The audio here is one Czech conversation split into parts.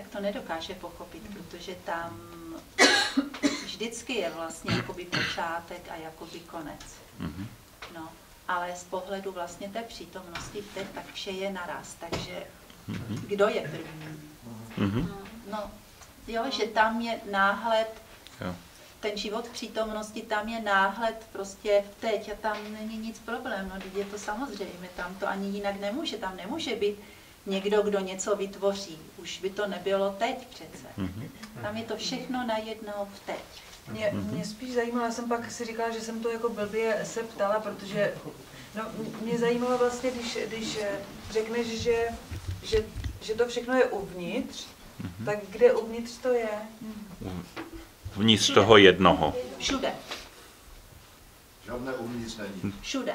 to nedokáže pochopit, protože tam vždycky je vlastně jakoby počátek a jakoby konec. No, ale z pohledu vlastně té přítomnosti teď, tak vše je naraz, takže kdo je první? No, jo, že tam je náhled, ten život v přítomnosti, tam je náhled prostě v teď a tam není nic problém, no, je to samozřejmě, tam to ani jinak nemůže, tam nemůže být někdo, kdo něco vytvoří, už by to nebylo teď přece. Tam je to všechno najednou v teď. Mě spíš zajímalo, já jsem pak si říkala, že jsem to jako blbě se ptala, protože no, mě zajímalo vlastně, když řekneš, že to všechno je uvnitř, tak kde uvnitř to je? Vnitř všude. Toho jednoho. Všude. Žádné uvnitř není. Všude.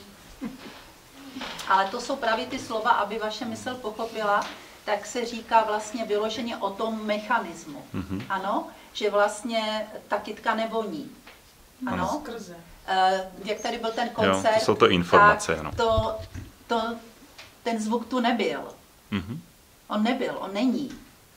Ale to jsou právě ty slova, aby vaše mysl pochopila, tak se říká vlastně vyloženě o tom mechanismu. Ano, že vlastně ta kytka nevoní. Ano. Skrze. Jak tady byl ten koncert, jo, to jsou to informace, tak ten zvuk tu nebyl. On nebyl, on není.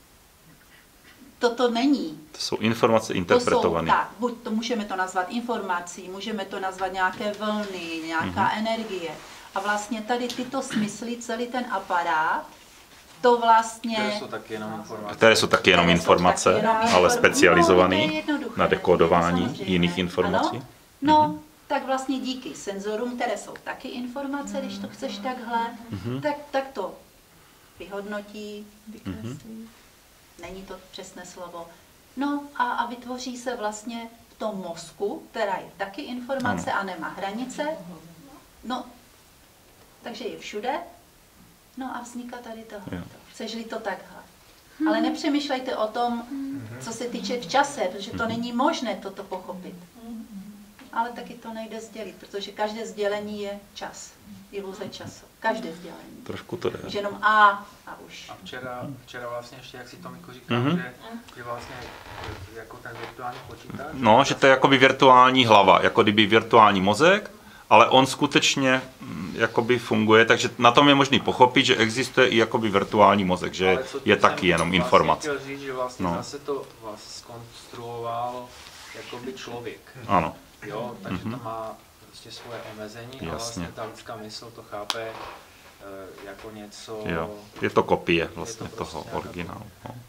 Toto není. To jsou informace interpretované. Tak, buď to můžeme to nazvat informací, můžeme to nazvat nějaké vlny, nějaká energie. A vlastně tady tyto smysly, celý ten aparát, to vlastně... Které jsou taky jenom informace. Které jsou taky jenom informace, ale specializované na dekodování jiných informací. No, tak vlastně díky senzorům, které jsou taky informace, když to chceš takhle, tak to vyhodnotí, vykreslí. Není to přesné slovo. No a vytvoří se vlastně v tom mozku, která je taky informace a nemá hranice. No, takže je všude. No a vzniká tady tohle. Chceš-li to takhle. Ale nepřemýšlejte o tom, co se týče v čase, protože to není možné toto pochopit. Ale taky to nejde sdělit, protože každé sdělení je čas. Iluze času. Každé sdělení. Trošku to jde. Že jenom a už. A včera vlastně ještě, jak si Tomiko říkal, že vlastně jako ten virtuální počítač. No, že to je jakoby virtuální hlava, jako kdyby virtuální mozek, ale on skutečně jakoby funguje, takže na tom je možný pochopit, že existuje i jakoby virtuální mozek, že je taky jenom informace. Chtěl říct, že vlastně zase to vlastně zkonstruoval jakoby člověk. Ano. Jo, takže to má prostě svoje omezení a vlastně ta lidská mysl to chápe jako něco... Jo. Je to kopie vlastně toho originálu.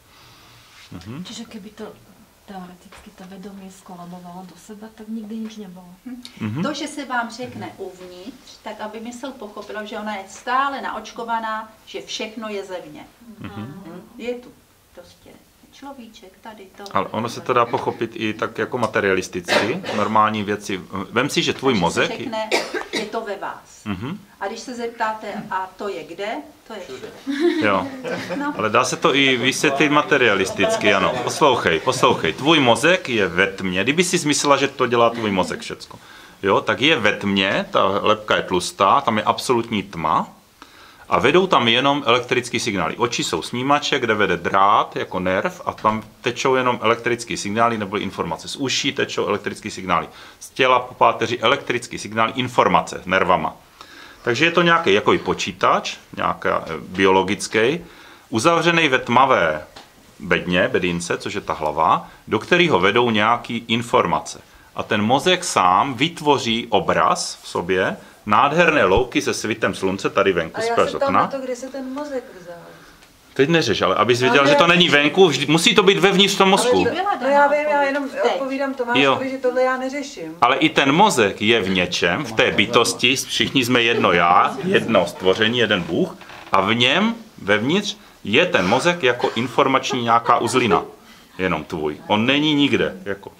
Čiže keby to teoreticky to vědomí skolabovalo do sebe, tak nikdy nic nebylo. To, že se vám řekne uvnitř, tak aby mysl pochopila, že ona je stále naočkovaná, že všechno je zevně. Je tu prostě človíček, tady to. Ale ono se to dá pochopit i tak jako materialisticky, normální věci. Vem si, že tvůj mozek... Se řekne, je to ve vás. A když se zeptáte, a to je kde? To je všude. Jo. No. Ale dá se to i vysvětlit materialisticky, ano. Poslouchej. Tvůj mozek je ve tmě. Kdyby si zmyslela, že to dělá tvůj mozek všecko. Jo, tak je ve tmě, ta lebka je tlustá, tam je absolutní tma. A vedou tam jenom elektrické signály. Oči jsou snímače, kde vede drát jako nerv a tam tečou jenom elektrické signály nebo informace. Z uší tečou elektrické signály. Z těla po páteři elektrické signály, informace nervama. Takže je to nějaký jako počítač, nějaký biologický, uzavřený ve tmavé bedince, což je ta hlava, do kterého vedou nějaké informace. A ten mozek sám vytvoří obraz v sobě, nádherné louky se svitem slunce tady venku z okna. A já se ptám na to, kde se ten mozek vzal. Teď neřeš, ale abys věděl, že to není venku, musí to být vevnitř v tom mozku. No já vím, já jenom odpovídám Tomášovi, že tohle já neřeším. Ale i ten mozek je v něčem, v té bytosti, všichni jsme jedno já, jedno stvoření, jeden Bůh, a v něm, vevnitř, je ten mozek jako informační nějaká uzlina. Jenom tvůj. On není nikde. Jako.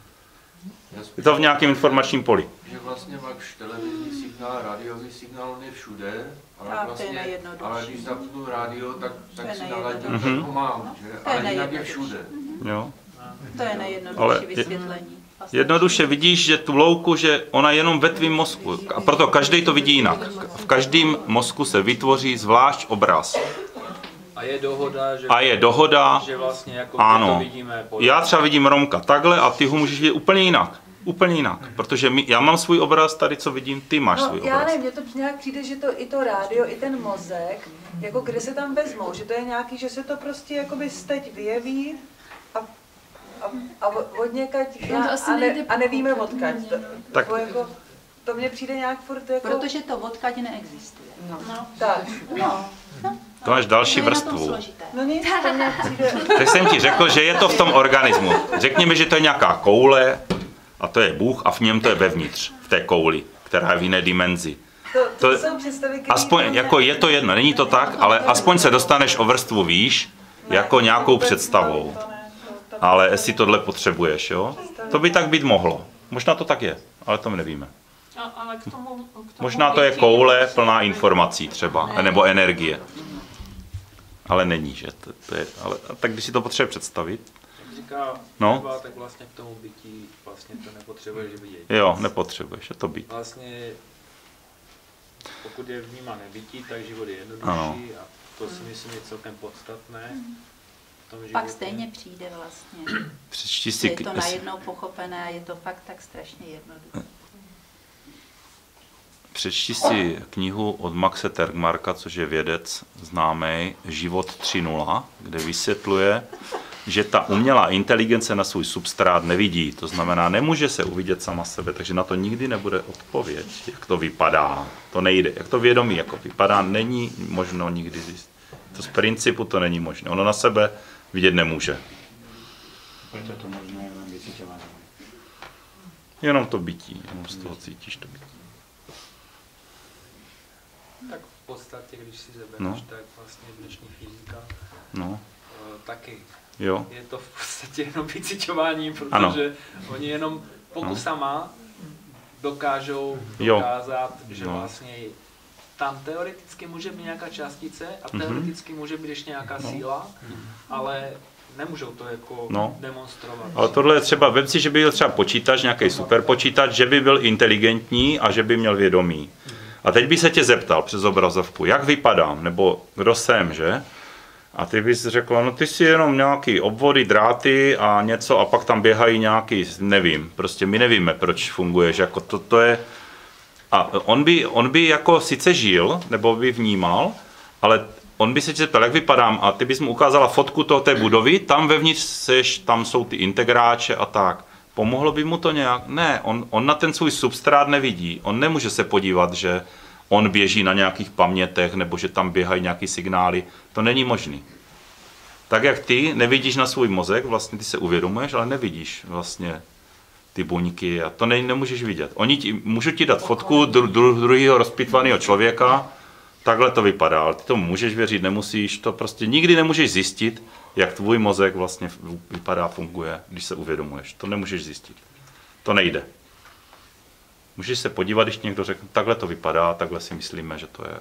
Je to v nějakém informačním poli. Že vlastně máš televizní signál, rádiový signál, on je všude, ale, vlastně, ale když zapnu rádio, tak si naladím, tak ho mám, že? Ale jinak je všude. Jo. To je nejjednodušší vysvětlení. Jednoduše vidíš, že tu louku, že ona je jenom ve tvým mozku. A proto každý to vidí jinak. V každém mozku se vytvoří zvlášť obraz. A je dohoda, že vlastně jako ano. to vidíme. Já třeba vidím Romka takhle a ty ho můžeš vidět úplně jinak. Úplně jinak, protože já mám svůj obraz tady, co vidím, ty máš svůj obraz. Já nevím, mně to nějak přijde, že to i to rádio, i ten mozek, jako kde se tam vezmou, že to je nějaký, že se to prostě jakoby teď vyjeví a odněkať a nevíme odkaď. Tak. To mně přijde nějak furt jako... Protože to odkaď neexistuje. No. Tak. No. To máš další vrstvu. No nic, to mně přijde... Tak jsem ti řekl, že je to v tom organismu. Řekněme, že to je nějaká koule a to je Bůh a v něm to je vevnitř, v té kouli, která je v jiné dimenzi. To jsou představy, aspoň, jako je to jedno, není to tak, ale aspoň se dostaneš o vrstvu výš, jako nějakou představou. Ale jestli tohle potřebuješ, jo? To by tak být mohlo. Možná to tak je, ale to my nevíme. Ale k tomu možná to je koule plná informací třeba, nebo energie. Ale není, že? To je, ale, tak když si to potřebuje představit. Jak říká no? Tak vlastně k tomu bytí vlastně to nepotřebuješ vidět. Jo, nepotřebuješ, je to být. Vlastně pokud je vnímané bytí, tak život je jednodušší a to si myslím je celkem podstatné. Pak stejně přijde vlastně. Přečti si, je to najednou pochopené a je to fakt tak strašně jednoduché. Přečti si knihu od Maxe Tegmarka, což je vědec známý, Život 3.0, kde vysvětluje, že ta umělá inteligence na svůj substrát nevidí. To znamená, nemůže se uvidět sama sebe, takže na to nikdy nebude odpověď, jak to vypadá. To nejde. Jak to vědomí jako vypadá, není možno nikdy zjistit. To z principu to není možné. Ono na sebe vidět nemůže. Proto to možné jenom vycítěvání. Jenom to bytí, jenom z toho cítíš to bytí. Tak v podstatě, když si zabereš, tak vlastně dnešní fyzika taky. Jo. Je to v podstatě jenom vycíťování, protože oni jenom pokusama dokážou dokázat, že vlastně tam teoreticky může být nějaká částice a teoreticky může být ještě nějaká síla, ale nemůžou to jako demonstrovat. Ale tohle je třeba, vem si, že by byl třeba počítač, nějaký superpočítač, že by byl inteligentní a že by měl vědomí. A teď by se tě zeptal přes obrazovku, jak vypadám, nebo kdo jsem, že? A ty bys řekla, no ty si jenom nějaký obvody, dráty a něco a pak tam běhají nějaký, nevím, prostě my nevíme, proč funguješ, jako to je... A on by jako sice žil, nebo by vnímal, ale on by se tě zeptal, jak vypadám a ty bys mu ukázala fotku té budovy, tam vevnitř seš, tam jsou ty integráče a tak. Pomohlo by mu to nějak? Ne, on na ten svůj substrát nevidí. On nemůže se podívat, že on běží na nějakých pamětech nebo že tam běhají nějaký signály. To není možný. Tak jak ty nevidíš na svůj mozek, vlastně ty se uvědomuješ, ale nevidíš vlastně ty buňky a to nemůžeš vidět. Můžu ti dát fotku druhého rozpitvaného člověka, takhle to vypadá, ale ty tomu můžeš věřit, nemusíš, to prostě nikdy nemůžeš zjistit, jak tvůj mozek vlastně vypadá, funguje, když se uvědomuješ. To nemůžeš zjistit. To nejde. Můžeš se podívat, když někdo řekne, takhle to vypadá, takhle si myslíme, že to je.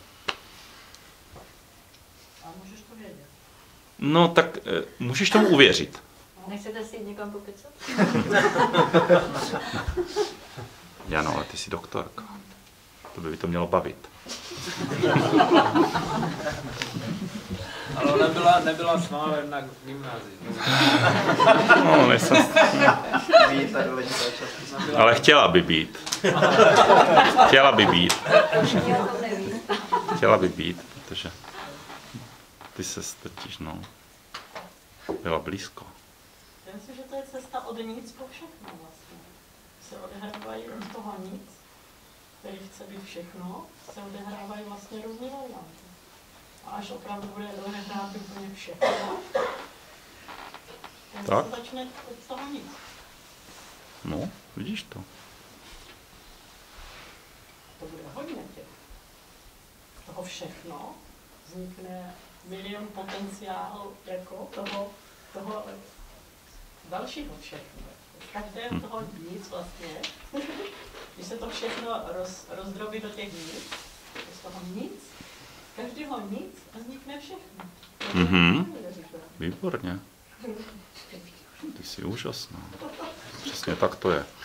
A můžeš to vědět? No tak můžeš tomu uvěřit. Nechcete si jít někam pokecat? Jano, ale ty jsi doktorka. To by to mělo bavit. Ale nebyla s vámi na gymnáziu. No, nejsem. Ale chtěla by být. Chtěla by být, protože ty se totiž, byla blízko. Já myslím, že to je cesta od nic po všechno vlastně. Se odehrávají od toho nic, který chce být všechno, se odehrávají vlastně různý varianty. A až opravdu bude odehrát úplně všechno, tak se začne od toho nic. No, vidíš to. To bude hodně těch. Toho všechno vznikne milion potenciál jako toho dalšího všechno. Každého toho nic vlastně, když se to všechno rozdrobí do těch nic, z toho nic, každého nic a vznikne všechno. Výborně. Ty jsi úžasná. Přesně tak to je.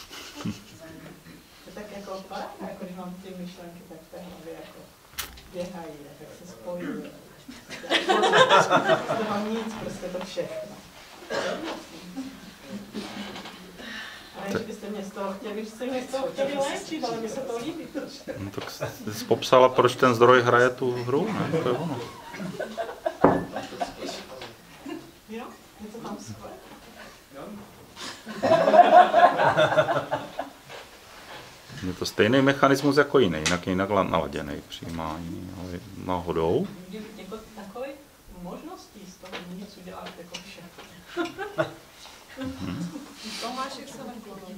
To tak jako paráda, jako když mám ty myšlenky, tak v té hlavě jako běhají, tak se spojují. Z toho nic, prostě to všechno. Ale když byste Vy jste ho chtěli léčit, ale mi se to líbí. No, tak jsi popsala, proč ten zdroj hraje tu hru, ne? To je ono. Jo? Je to tam skvělé. Je to stejný mechanismus jako jiný, jinak naladěný přijímání, ale náhodou. Jako takové možností z toho něco dělat jako vše. Tomášek se neklonil.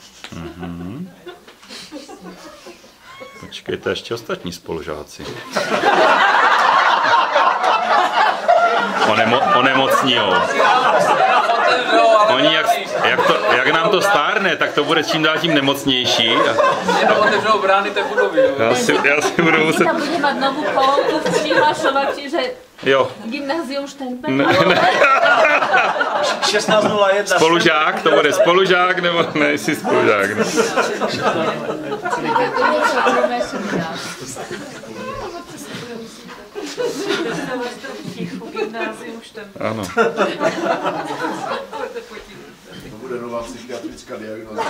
Počkejte, ještě ostatní spolužáci. Onemocnijou. Oni, jak nám to stárne, tak to bude čím dál tím nemocnější. Jenom otevřou brány té budovy. Já si budu muset... Tam bude mať novú kolónku v přihlašovači, že Jo. Gymnázium Štempel. 16:01. Spolužák, to bude spolužák, nebo ne, jsi spolužák. Ne? Ano. To bude nová psychiatrická diagnóza.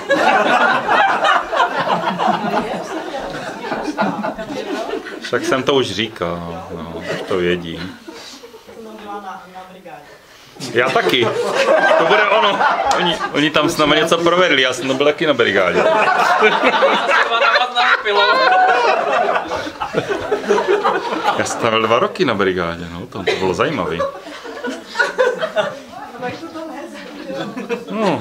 Však jsem to už říkal, no, už to vědí. Já taky. To bude ono. Oni tam s námi něco provedli, já jsem byl taky na brigádě. Já jsem tam byl 2 roky na brigádě, no, to bylo zajímavé. No.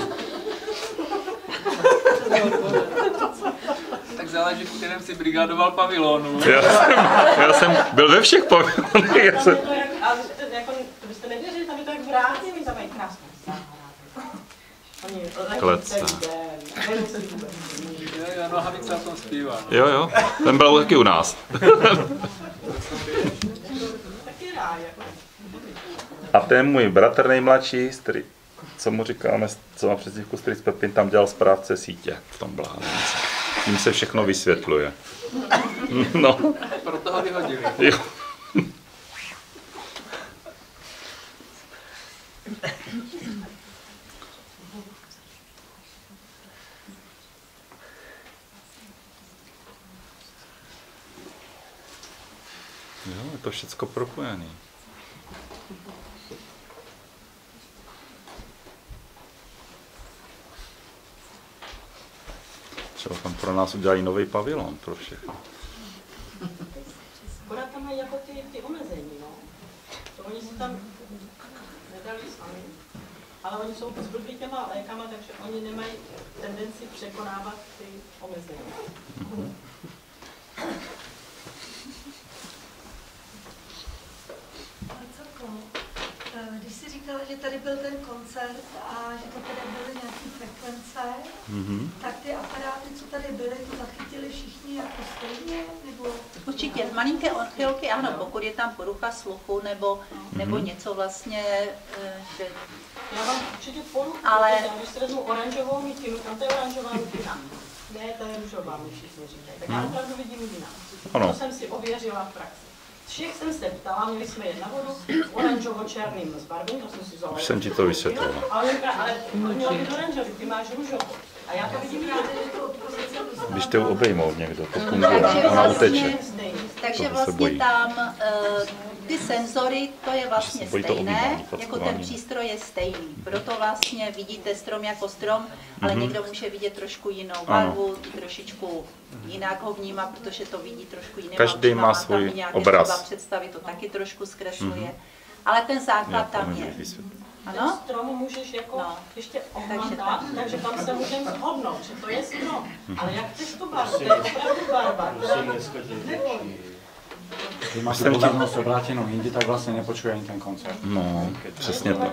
Tak záleží, v kterém si brigádoval pavilonu. Já jsem byl ve všech pavilonech. Ale to byste nevěřili, tam je to jak v Rádě, my tam mají krásnou Kletce. Jo, Nohavice o tom zpívá. Jo, ten byl taky u nás. A ten můj bratr nejmladší, co mu říkáme, co má přezdívku Strýc Pepin, tam dělal správce sítě v tom blázinci. Tím se všechno vysvětluje. No. Proto ho vyhodili. Jo. Jo, je to všecko propojené. Třeba tam pro nás udělají nový pavilon pro všechno. Akorát tam mají jako ty omezení, no. To oni si tam nedali sami, ale oni jsou zblbí těma lékama, takže oni nemají tendenci překonávat ty omezení. Když jsi říkala, že tady byl ten koncert a že to tady byly nějaké frekvence, tak ty aparáty, co tady byly, to zachytili všichni jako stejně? Nebo... Určitě, z malinké odchylky, ano, pokud je tam porucha sluchu nebo něco vlastně, že... Já vám určitě poruchu, ale... když si vezmu oranžovou mítinu, tam to je oranžová mítina. Ne, to je růžová, mi všichni říkají. Tak já opravdu vidím jinak. To jsem si ověřila v praxi. Všech jsem se ptala, měli jsme jet na vodu, oranžovo-černým zbarvením, to jsem si vzala. Už jsem ti to vysvětlila. Ale měla být oranžový, ty máš růžovou. A já to vidím jinak. Když te obejmout někdo, to funguje, ona uteče. Takže vlastně tam ty senzory, to je vlastně stejné, jako ten přístroj je stejný. Proto vlastně vidíte strom jako strom, ale někdo může vidět trošku jinou barvu, trošičku jinak ho vnímá, protože to vidí trošku jiný. Každý má svůj obraz. Představit to taky trošku zkresluje, ale ten základ tam je. Ano? Strom můžeš jako ještě ohmatat, takže tam se můžeme shodnout, že to je strom. Ale jak chceš tu barvu, to je opravdu barva. Když máš pozornost obrátěnou jindy, tak vlastně nepočuje ani ten koncert. No, přesně tak.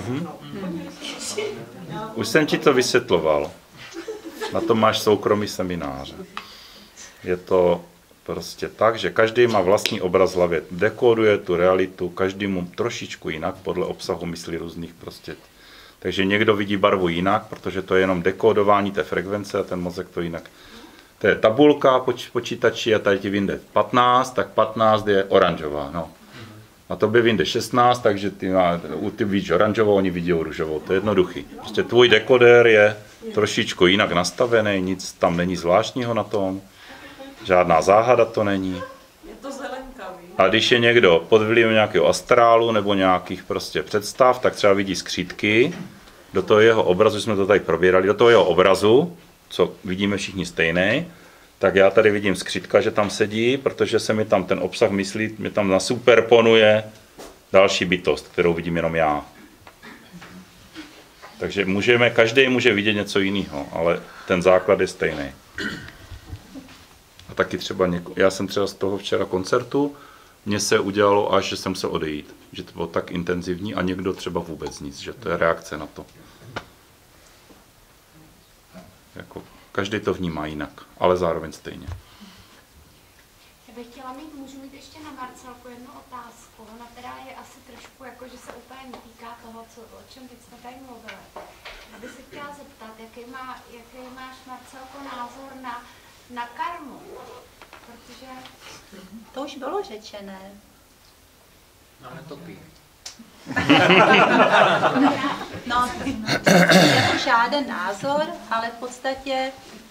Už jsem ti to vysvětloval. Na to máš soukromý semináře. Je to prostě tak, že každý má vlastní obraz v hlavě. Dekóduje tu realitu, každý mu trošičku jinak, podle obsahu myslí různých prostě. Takže někdo vidí barvu jinak, protože to je jenom dekódování té frekvence a ten mozek to jinak. To je tabulka počítači a tady ti vyjde 15, tak 15 je oranžová. No. A to by vyjde 16, takže ty vidíš oranžovou, oni vidí růžovou. To je jednoduchý. Prostě tvůj dekodér je trošičku jinak nastavený, nic tam není zvláštního na tom, žádná záhada to není. Je to zelenkavý. A když je někdo pod vlivem nějakého astrálu nebo nějakých prostě představ, tak třeba vidí skřítky do toho jeho obrazu, jsme to tady probírali, do toho jeho obrazu, co vidíme všichni stejný, tak já tady vidím skřítka, že tam sedí, protože se mi tam ten obsah myslí, mi tam nasuperponuje další bytost, kterou vidím jenom já. Takže každý může vidět něco jiného, ale ten základ je stejný. A taky třeba já jsem třeba z toho včera koncertu, mně se udělalo až, že jsem se odejít. Že to bylo tak intenzivní a někdo třeba vůbec nic, že to je reakce na to. Jako, každý to vnímá jinak, ale zároveň stejně. Já bych chtěla můžu mít ještě na Marcelku jednu otázku, ona teda je asi trošku jako, že se úplně netýká toho, o čem teď jsme tady mluvili. Já bych se chtěla zeptat, jaký máš, Marcelko, názor na karmu, protože... To už bylo řečené. No, netopí. No, jako žádný názor, ale v podstatě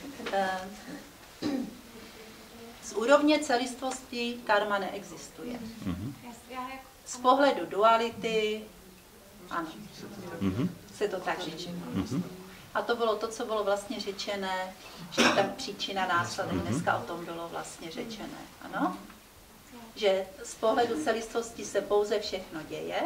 z úrovně celistvosti karma neexistuje. Z pohledu duality, ano, se to tak říče. A to bylo to, co bylo vlastně řečené, že ta příčina následek, dneska o tom bylo vlastně řečené, ano? Že z pohledu celistvosti se pouze všechno děje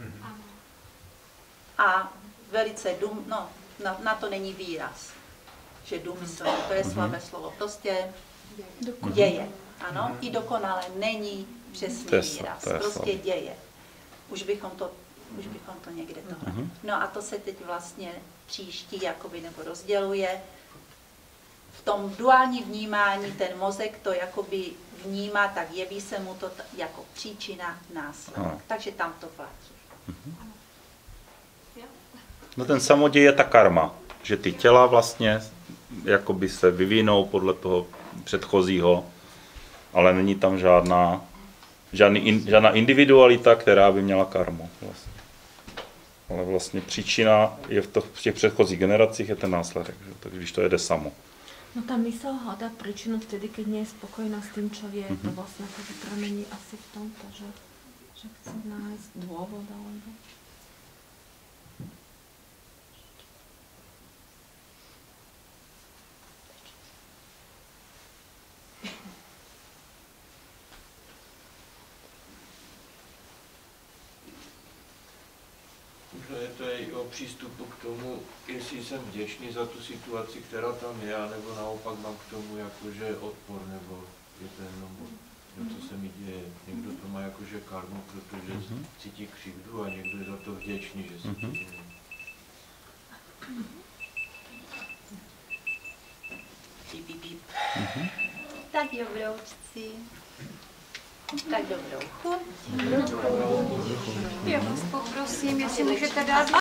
a velice na to není výraz, že důmyslně, to je slabé slovo, prostě děje, ano? I dokonale není přesný výraz, prostě děje. Už bychom to někde tohle. No a to se teď vlastně příští jakoby nebo rozděluje. V tom duálním vnímání ten mozek to jakoby vnímá, tak jeví se mu to jako příčina následek. Takže tam to platí. No ten samoděj je ta karma, že ty těla vlastně jakoby se vyvinou podle toho předchozího, ale není tam žádná individualita, která by měla karmu. Vlastně. Ale vlastně příčina je v těch předchozích generacích je ten následek, že? Tak když to jede samo. No ta mysl hľadá príčinu vtedy, keď nie je spokojná s tým, čo vie. To vlastne akože pramení asi v tomto, že chce nájsť dôvod alebo... To je i o přístupu k tomu, jestli jsem vděčný za tu situaci, která tam je, nebo naopak mám k tomu jakože odpor, nebo je to jenom co se mi děje. Někdo to má jakože karmu, protože cítí křivdu a někdo je za to vděčný, že se to děje. Tak dobroučci. Tak dobrou chuť. Já vás poprosím, jestli můžete dát